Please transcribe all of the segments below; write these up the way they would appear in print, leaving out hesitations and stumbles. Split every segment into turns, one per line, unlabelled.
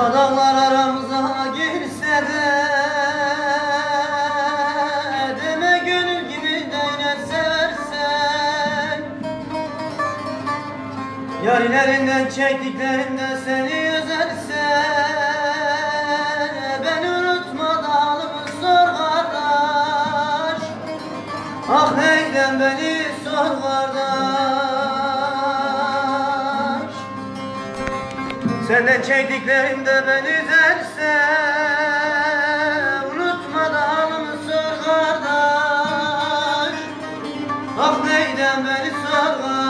dağlar aramıza girse de deme gönül gibi değne seversen, yarilerinden çektiklerinden seni özerse beni unutma da halımı sor kardeş. Ah neyden beni sor kardeş. Senden çektiklerimde beni üzerse unutma da halımı sor kardeş. Ah neyden beni sor kardeş.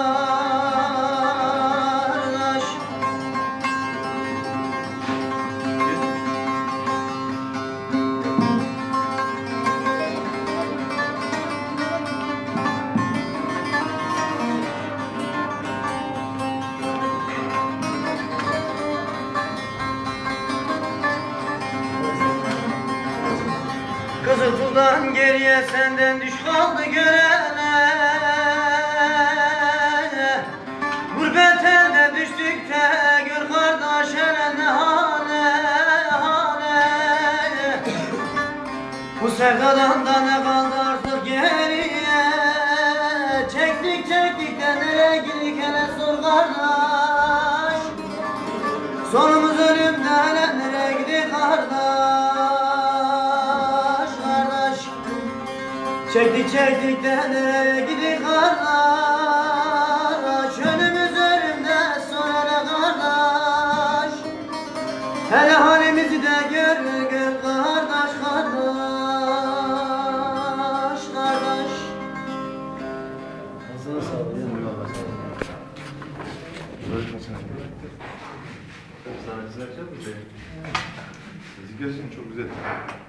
Kızıltuğ'dan geriye senden düş kaldı görene, gurbet elde düştük de gör kardeş hele ne hale, hale. Bu sevdadan da ne kaldı artık geriye, çektik çektik de nereye gidik hele sor kardeş. Sonumuz ölümde hele nereye gidik kardeş. Çektik çektik de nereye gidik kardeş. Önümüz önümde sonra kardeş. Hele halimizi de gör gör kardeş kardeş kardeş.
Ağzına sağlık. Eyvallah.
Sana güzel yapacak mısın? Müzik gerçekten çok güzel.